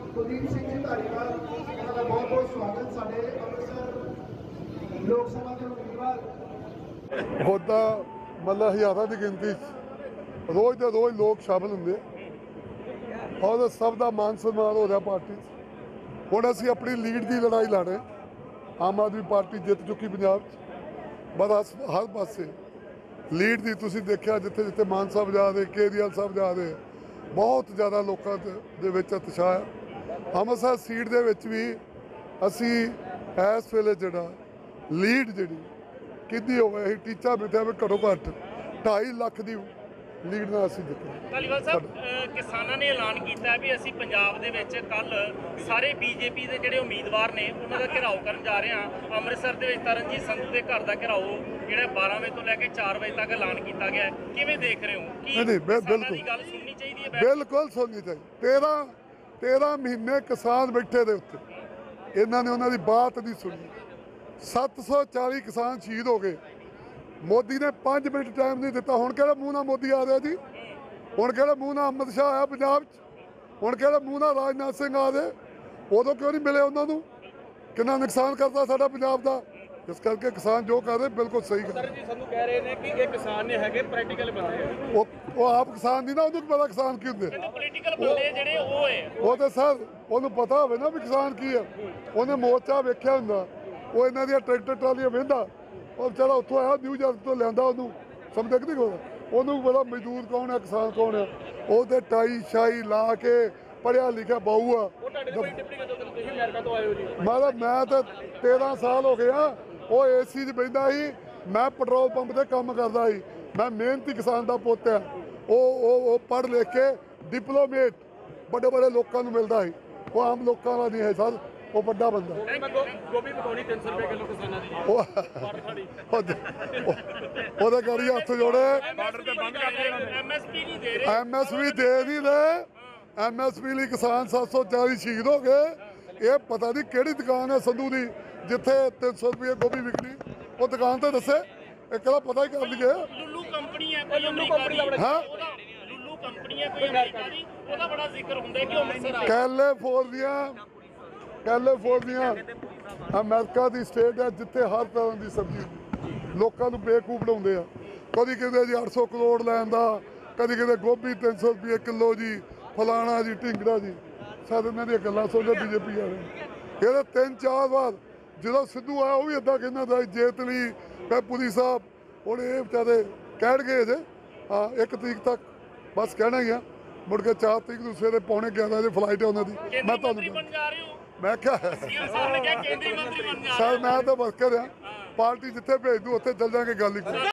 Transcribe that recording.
ਕੁਲਦੀਪ ਸਿੰਘ ਜੀ ਧਾਰੀਵਾਲ ਇਹਨਾਂ ਦਾ ਬਹੁਤ ਬਹੁਤ ਸਵਾਗਤ ਸਾਡੇ ਅੰਮ੍ਰਿਤਸਰ ਲੋਕ ਸਭਾ ਦੇ ਉਮੀਦਵਾਰ। ਹੋਦਾ ਮਤਲਬ ਹਜ਼ਾਰਾਂ ਦੀ ਗਿਣਤੀ ਰੋਜ਼ ਦੇ ਰੋਜ਼ ਲੋਕ ਸ਼ਾਮਲ ਹੁੰਦੇ ਔਰ ਸਭ ਦਾ ਮਾਨ ਸਨਮਾਨ ਹੋ ਰਿਹਾ ਪਾਰਟੀ 'ਚ। ਹੁਣ ਅਸੀਂ ਆਪਣੀ ਲੀਡ ਦੀ ਲੜਾਈ ਲੜ ਰਹੇ। ਆਮ ਆਦਮੀ ਪਾਰਟੀ ਜਿੱਤ ਚੁੱਕੀ ਪੰਜਾਬ 'ਚ, ਬਸ ਹਰ ਪਾਸੇ ਲੀਡ ਦੀ ਤੁਸੀਂ ਦੇਖਿਆ, ਜਿੱਥੇ ਜਿੱਥੇ ਮਾਨ ਸਾਹਿਬ ਜਾ ਰਹੇ, ਕੇਜਰੀਵਾਲ ਸਾਹਿਬ ਜਾ ਰਹੇ, ਬਹੁਤ ਜ਼ਿਆਦਾ ਲੋਕਾਂ ਦੇ ਵਿੱਚ ਉਤਸ਼ਾਹ ਹੈ। ਅੰਮ੍ਰਿਤਸਰ ਸੀਟ ਦੇ ਵਿੱਚ ਵੀ ਅਸੀਂ ਇਸ ਵੇਲੇ ਜਿਹੜਾ ਲੀਡ ਜਿਹੜੀ ਕਿੰਨੀ ਹੋਵੇ, ਅਸੀਂ ਟੀਚਾ ਮਿੱਥਿਆ ਵੀ ਘੱਟੋ ਘੱਟ 2.5 ਲੱਖ ਦੀ ਲੀਡ ਨਾਲ ਅਸੀਂ ਜਿੱਤੇ। ਧਾਲੀਵਾਲ ਸਾਹਿਬ, ਕਿਸਾਨਾਂ ਨੇ ਐਲਾਨ ਕੀਤਾ ਵੀ ਅਸੀਂ ਪੰਜਾਬ ਦੇ ਵਿੱਚ ਕੱਲ ਸਾਰੇ ਬੀਜੇਪੀ ਦੇ ਜਿਹੜੇ ਉਮੀਦਵਾਰ ਨੇ ਉਹਨਾਂ ਦਾ ਘਿਰਾਓ ਕਰਨ ਜਾ ਰਹੇ ਹਾਂ। ਅੰਮ੍ਰਿਤਸਰ ਦੇ ਵਿੱਚ ਤਰਨਜੀਤ ਸੰਧੂ ਦੇ ਘਰ ਦਾ ਘਿਰਾਓ ਜਿਹੜਾ 12 ਵਜੇ ਤੋਂ ਲੈ ਕੇ 4 ਵਜੇ ਤੱਕ ਐਲਾਨ ਕੀਤਾ ਗਿਆ ਹੈ, ਕਿਵੇਂ ਦੇਖ ਰਹੇ ਹੋ? ਕੀ ਕਿਸਾਨਾਂ ਦੀ ਗੱਲ ਸੁਣਨੀ ਚਾਹੀਦੀ ਹੈ? ਬਿਲਕੁਲ ਸੁਣਨੀ ਚਾਹੀਦੀ। 13 ਮਹੀਨੇ ਕਿਸਾਨ ਬੈਠੇ ਦੇ ਉੱਤੇ, ਇਹਨਾਂ ਨੇ ਉਹਨਾਂ ਦੀ ਬਾਤ ਨਹੀਂ ਸੁਣੀ। 740 ਕਿਸਾਨ ਸ਼ਹੀਦ ਹੋ ਗਏ। ਮੋਦੀ ਨੇ 5 ਮਿੰਟ ਟਾਈਮ ਨਹੀਂ ਦਿੱਤਾ। ਹੁਣ ਕਿਹੜੇ ਮੂੰਹ ਨਾਲ ਮੋਦੀ ਆ ਰਿਹਾ ਜੀ? ਹੁਣ ਕਿਹੜੇ ਮੂੰਹ ਨਾਲ ਅਮਿਤ ਸ਼ਾਹ ਆਇਆ ਪੰਜਾਬ 'ਚ? ਹੁਣ ਕਿਹੜੇ ਮੂੰਹ ਨਾਲ ਰਾਜਨਾਥ ਸਿੰਘ ਆ ਰਹੇ? ਉਦੋਂ ਕਿਉਂ ਨਹੀਂ ਮਿਲੇ ਉਹਨਾਂ ਨੂੰ? ਕਿੰਨਾ ਨੁਕਸਾਨ ਕਰਦਾ ਸਾਡਾ ਪੰਜਾਬ ਦਾ। ਇਸ ਕਰਕੇ ਕਿਸਾਨ ਜੋ ਕਰ ਰਹੇ ਬਿਲਕੁਲ ਸਹੀ ਕਰ ਰਹੇ। ਸਰ ਜੀ ਸਾਨੂੰ ਕਹਿ ਰਹੇ ਨੇ ਕਿ ਇਹ ਕਿਸਾਨ ਨੇ ਹੈਗੇ ਪ੍ਰੈਕਟੀਕਲ ਬੰਦੇ। ਉਹ ਆਪ ਕਿਸਾਨ ਨਹੀਂ ਨਾ, ਉਹਨੂੰ ਪਤਾ ਕਿਸਾਨ ਕੀ ਹੁੰਦੇ। ਪੋਲੀਟੀਕਲ ਬੰਦੇ ਜਿਹੜੇ ਉਹ ਹੈ, ਉਹ ਤਾਂ ਸਰ ਉਹਨੂੰ ਪਤਾ ਹੋਵੇ ਨਾ ਵੀ ਕਿਸਾਨ ਕੀ ਹੈ। ਉਹਨੇ ਮੋਰਚਾ ਵੇਖਿਆ ਹੁੰਦਾ, ਉਹ ਇਹਨਾਂ ਦੀਆਂ ਟਰੈਕਟਰ ਟਰਾਲੀਆਂ ਵੇਂਦਾ। ਉਹ ਵਿਚਾਰਾ ਉੱਥੋਂ ਆਇਆ ਨਿਊਯਾਰਕ ਤੋਂ ਲਿਆਂਦਾ, ਉਹਨੂੰ ਸਮਝ ਨਹੀਂ ਕੋਲ ਉਹਨੂੰ ਪਤਾ ਮਜ਼ਦੂਰ ਕੌਣ ਹੈ, ਕਿਸਾਨ ਕੌਣ ਹੈ। ਉਹਦੇ ਟਾਈ ਸ਼ਾਈ ਲਾ ਕੇ ਪੜ੍ਹਿਆ ਲਿਖਿਆ ਬਾਊ ਆ। ਉਹ ਤੁਹਾਡੇ ਤੋਂ ਬੜੀ ਟਿੱਪਣੀ ਕਰਦੇ ਤੁਸੀਂ ਅਮਰੀਕਾ ਤੋਂ ਆਏ ਹੋ ਜੀ। ਮੈਂ ਤਾਂ 13 ਸਾਲ ਹੋ ਗਏ ਆ। ਉਹ ਏਸੀ 'ਚ ਬੈਠਦਾ ਸੀ, ਮੈਂ ਪੈਟਰੋਲ ਪੰਪ ਤੇ ਕੰਮ ਕਰਦਾ ਸੀ। ਮੈਂ ਮਿਹਨਤੀ ਕਿਸਾਨ ਦਾ ਪੁੱਤ ਆ। ਉਹ ਪੜ੍ਹ ਲਿਖ ਕੇ ਡਿਪਲੋਮੇਟ ਵੱਡੇ ਵੱਡੇ ਲੋਕਾਂ ਨੂੰ ਮਿਲਦਾ ਸੀ। ਉਹ ਆਮ ਲੋਕਾਂ ਦਾ ਨਹੀਂ ਹੈ ਸਰ, ਉਹ ਵੱਡਾ ਬੰਦਾ। ਗੋਭੀ ਪਕਾਉਣੀ 300 ਰੁਪਏ ਕਿਲੋ ਕਿਸਾਨਾਂ ਦੀ। ਉਹਦੇ ਕਰੀ ਹੱਥ ਜੋੜੇ। ਬਾਰਡਰ ਤੇ ਬੰਦ ਕਰ ਦੇਣਾ। ਐਮਐਸਪੀ ਨਹੀਂ ਦੇ ਰਹੇ। ਐਮਐਸਪੀ ਦੇ ਨਹੀਂ ਰਹੇ। ਐਮਐਸਪੀ ਲਈ ਕਿਸਾਨ 740 ਸ਼ਹੀਦ ਹੋ ਗਏ। ਇਹ ਪਤਾ ਨਹੀਂ ਕਿਹੜੀ ਦੁਕਾਨ ਹੈ ਸੰਧੂ ਦੀ ਜਿੱਥੇ 300 ਰੁਪਏ ਗੋਭੀ ਵਿਕਣੀ। ਉਹ ਦੁਕਾਨ ਤੇ ਦੱਸੇ, ਇੱਕ ਦਾ ਪਤਾ ਹੀ ਕਰ ਲਈਏ। ਲੁੱਲੂ ਕੰਪਨੀ ਹੈ ਕੋਈ ਅਮਰੀਕਾ ਦੀ। ਹਾਂ, ਲੁੱਲੂ ਕੰਪਨੀ ਹੈ ਕੋਈ ਅਮਰੀਕਾ ਦੀ, ਉਹਦਾ ਬੜਾ ਜ਼ਿਕਰ ਹੁੰਦਾ ਕਿ ਉਹ ਅੰਮ੍ਰਿਤਸਰ ਆ। ਕੈਲੀਫੋਰਨੀਆ ਅਮਰੀਕਾ ਦੀ ਸਟੇਟ ਹੈ ਜਿੱਥੇ ਹਰ ਤਰ੍ਹਾਂ ਦੀ ਸਬਜ਼ੀ ਹੁੰਦੀ। ਲੋਕਾਂ ਨੂੰ ਬੇਵਕੂਫ ਬਣਾਉਂਦੇ ਆ। ਕਦੀ ਕਹਿੰਦੇ ਜੀ 800 ਕਰੋੜ ਲੈਣ ਦਾ, ਕਦੀ ਕਹਿੰਦੇ ਗੋਭੀ 300 ਰੁਪਏ ਕਿਲੋ ਜੀ, ਫਲਾਣਾ ਜੀ, ਢਿੰਗੜਾ ਜੀ। ਸਾਰੇ ਇਹਨਾਂ ਦੀਆਂ ਗੱਲਾਂ ਸੁਣਦੇ ਬੀਜੇਪੀ ਵਾਲੇ। ਇਹਦੇ 3-4 ਵਾਰ ਜਦੋਂ ਸਿੱਧੂ ਆਇਆ ਉਹ ਵੀ ਇੱਦਾਂ ਕਹਿੰਦਾ था ਜੇਤਲੀ ਪੈਪੂਰੀ ਸਾਹਿਬ। ਹੁਣ ਇਹ ਵਿਚਾਰੇ ਕਹਿਣਗੇ ਜੇ ਹਾਂ 1 ਤਰੀਕ ਤੱਕ ਬਸ ਕਹਿਣਾ ਹੀ ਆ। ਮੁੜ ਕੇ 4 ਤਰੀਕ ਨੂੰ ਸਵੇਰੇ 11:45 ਵਜੇ ਫਲਾਈਟ ਹੈ ਉਹਨਾਂ ਦੀ। ਮੈਂ ਤੁਹਾਨੂੰ ਮੈਂ ਕਿਹਾ ਸਰ ਨੇ ਕਿਹਾ ਕੇਂਦਰੀ ਮੰਤਰੀ ਬਣ ਜਾ ਰਹੇ। ਸਰ ਮੈਂ ਤਾਂ ਵਰਕਰ ਆ, ਪਾਰਟੀ ਜਿੱਥੇ ਭੇਜ ਦੂ ਉੱਥੇ ਚੱਲ ਜਾਾਂਗੇ। ਗੱਲ ਹੀ